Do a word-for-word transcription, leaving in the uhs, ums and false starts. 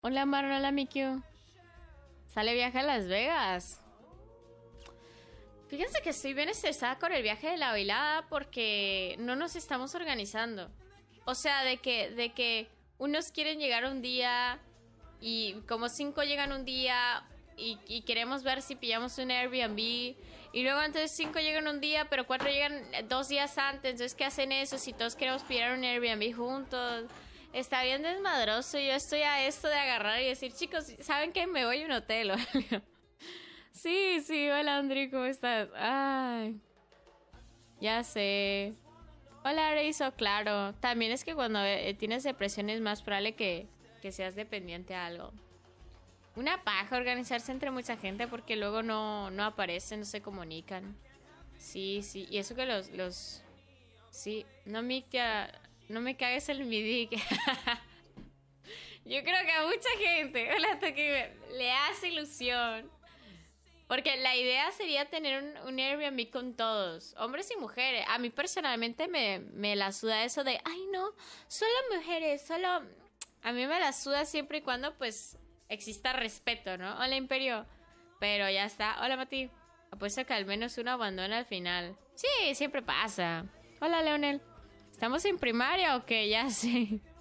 Hola Marlon, hola Mikio. Sale viaje a Las Vegas. Fíjense que estoy bien estresada con el viaje de la bailada porque no nos estamos organizando. O sea, de que, de que unos quieren llegar un día y como cinco llegan un día y, y queremos ver si pillamos un Airbnb. Y luego entonces cinco llegan un día, pero cuatro llegan dos días antes. Entonces, ¿qué hacen eso si todos queremos pillar un Airbnb juntos? Está bien desmadroso. Yo estoy a esto de agarrar y decir, chicos, ¿saben qué? Me voy a un hotel o algo. Sí, sí, hola Andri, ¿cómo estás? Ay, ya sé. Hola Arizo, claro. También es que cuando eh, tienes depresión es más probable que, que seas dependiente a algo. Una paja organizarse entre mucha gente porque luego no, no aparecen, no se comunican. Sí, sí, y eso que los, los... Sí, no me, ca- no me cagues el midi. Yo creo que a mucha gente, hola, que le hace ilusión. Porque la idea sería tener un, un Airbnb con todos, hombres y mujeres. A mí personalmente me, me la suda eso de, ay no, solo mujeres, solo... A mí me la suda siempre y cuando pues exista respeto, ¿no? Hola Imperio. Pero ya está. Hola Mati. Apuesto que al menos uno abandona al final. Sí, siempre pasa. Hola Leonel. ¿Estamos en primaria o qué? Ya sé.